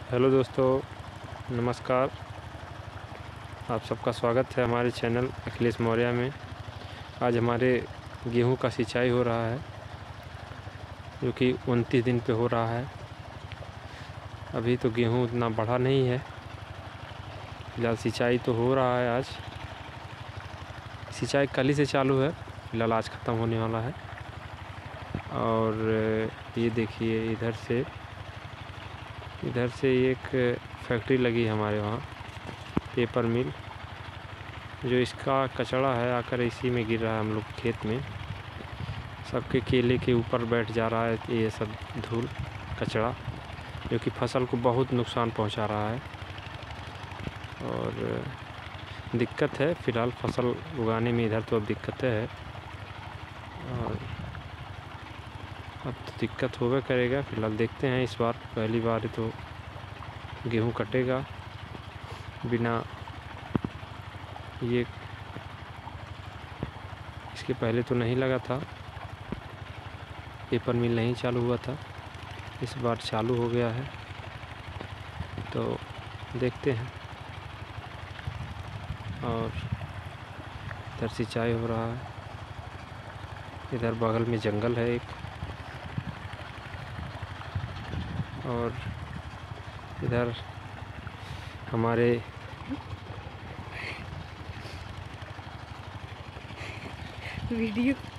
Hello दोस्तों, नमस्कार। आप सबका स्वागत है हमारे चैनल अखिलेश मौर्य में। आज हमारे गेहूं का सिंचाई हो रहा है, जो कि 29 दिन पे हो रहा है। अभी तो गेहूं उतना बड़ा नहीं है, फिलहाल सिंचाई तो हो रहा है। आज सिंचाई कल ही से चालू है, फिलहाल आज ख़त्म होने वाला है। और ये देखिए, इधर से एक फैक्ट्री लगी है हमारे वहाँ, पेपर मिल। जो इसका कचरा है आकर इसी में गिर रहा है हम लोग खेत में। सबके केले के ऊपर बैठ जा रहा है ये सब धूल कचरा, जो कि फसल को बहुत नुकसान पहुंचा रहा है। और दिक्कत है फ़िलहाल फसल उगाने में, इधर तो अब दिक्कतें है। और अब तो दिक्कत होगा करेगा। फ़िलहाल देखते हैं, इस बार पहली बार तो गेहूं कटेगा बिना ये। इसके पहले तो नहीं लगा था, पेपर मिल नहीं चालू हुआ था, इस बार चालू हो गया है। तो देखते हैं। और इधर सिंचाई हो रहा है, इधर बगल में जंगल है एक, और इधर हमारे वीडियो